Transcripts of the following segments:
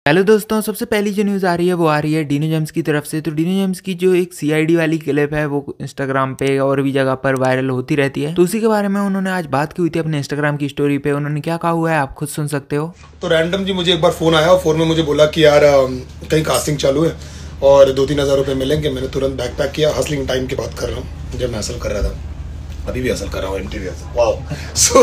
Hello दोस्तों, सबसे पहली जो न्यूज़ आ रही है वो आ रही है डीनो जेम्स की तरफ से। तो डीनो जेम्स की जो एक सीआईडी वाली क्लिप है वो इंस्टाग्राम पे और भी जगह पर वायरल होती रहती है। तो उसी के बारे में उन्होंने आज बात की हुई थी अपने इंस्टाग्राम की स्टोरी पे। उन्होंने क्या कहा हुआ है आप खुद सुन सकते हो। तो रैंडम जी मुझे एक बार फोन आया और फोन में मुझे बोला कि यार कहीं कास्टिंग चालू है और 2-3 हज़ार रुपये मिलेंगे। मैंने तुरंत बैग पैक किया। हसलिंग टाइम की बात कर रहा हूँ जब मैं हसल कर रहा था, अभी भी हसल कर रहा हूँ इंटरव्यू। वाह सो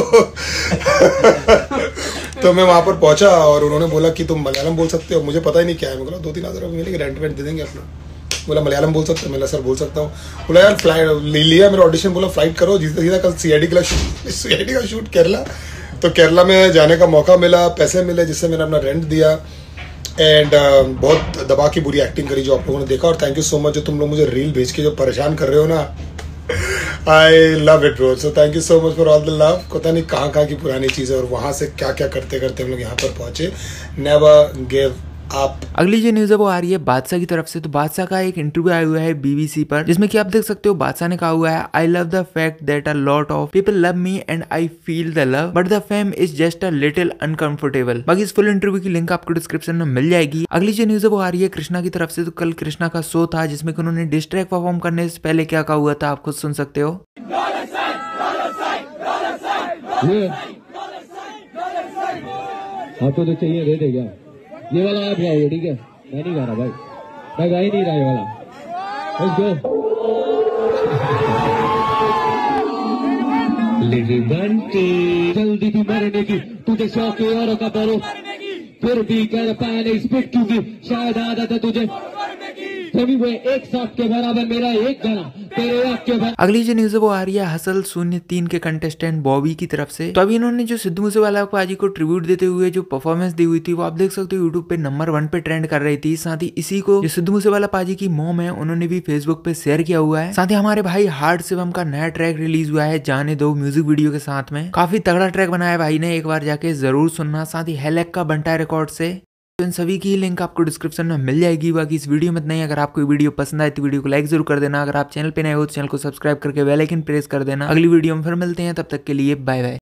तो मैं वहाँ पर पहुंचा और उन्होंने बोला कि तुम मलयालम बोल सकते हो। मुझे पता ही नहीं क्या है। मैं बोला 2-3 हज़ार रुपये मिलेंगे, रेंट वेंट दे देंगे अपना। बोला मलयालम बोल सकते हो? मैं सर बोल सकता हूँ। बोला यार फ्लाइट लिया मेरा ऑडिशन। बोला फ्लाइट करो सीधा सीधा कल सीआईडी का शूट केरला। तो केरला में जाने का मौका मिला, पैसे मिले जिससे मैंने अपना रेंट दिया एंड बहुत दबा की बुरी एक्टिंग करी जो आप लोगों ने देखा। और थैंक यू सो मच जो तुम लोग मुझे रील भेज के जो परेशान कर रहे हो ना, I love it bro. So thank you so much for all the love. पता नहीं कहाँ कहाँ की पुरानी चीज़ें और वहाँ से क्या क्या करते करते हम लोग यहाँ पर पहुंचे। Never give up. अगली जो न्यूज़ है वो आ रही है बादशाह की तरफ से। तो बादशाह का एक इंटरव्यू आया हुआ है बीबीसी पर, जिसमें कि आप देख सकते हो बादशाह ने कहा हुआ है I love the fact that a lot of people love me and I feel the love but the fame is just a little uncomfortable. बाकी इस फुल इंटरव्यू की लिंक आपको डिस्क्रिप्शन में मिल जाएगी। अगली जो न्यूज़ है वो आ रही है कृष्णा की तरफ से। तो कल कृष्णा का शो था जिसमें कि उन्होंने डिस ट्रैक परफॉर्म करने से पहले क्या कहा हुआ था आप खुद सुन सकते हो। आपको तो चाहिए दे दे क्या? ये वाला आप गाओगे, ठीक है? मैं नहीं गा रहा भाई, मैं गा ही नहीं रहा ये वाला। Let's go। लिटिल बंटी जल्दी थी मरने की, तुझे शौक है औरों का बरो, फिर भी कर पाया नहीं स्पिट क्योंकि शायद आदत है तुझे। एक शॉट के बराबर मेरा एक गाना तेरे आँख के बराबर। अगली जो न्यूज़ है वो आ रही है हसल 03 के कंटेस्टेंट बॉबी की तरफ से। तो अभी इन्होंने जो सिद्धू मूसेवाला पाजी को ट्रिब्यूट देते हुए जो परफॉर्मेंस दी हुई थी वो आप देख सकते हो यूट्यूब पे नंबर 1 पे ट्रेंड कर रही थी। साथ ही इसी को जो सिद्धू मूसेवाला पाजी की मॉम है उन्होंने भी फेसबुक पे शेयर किया हुआ है। साथ ही हमारे भाई हार्ड शिवम का नया ट्रैक रिलीज हुआ है जाने दो म्यूजिक वीडियो के साथ में। काफी तगड़ा ट्रैक बनाया भाई ने, एक बार जाके जरूर सुनना। साथ ही हेलेक का बंटा रिकॉर्ड से। तो इन सभी की लिंक आपको डिस्क्रिप्शन में मिल जाएगी। बाकी इस वीडियो में नहीं, अगर आपको वीडियो पसंद आए तो वीडियो को लाइक जरूर कर देना। अगर आप चैनल पे नए हो तो चैनल को सब्सक्राइब करके बेल आइकन प्रेस कर देना। अगली वीडियो में फिर मिलते हैं, तब तक के लिए बाय बाय।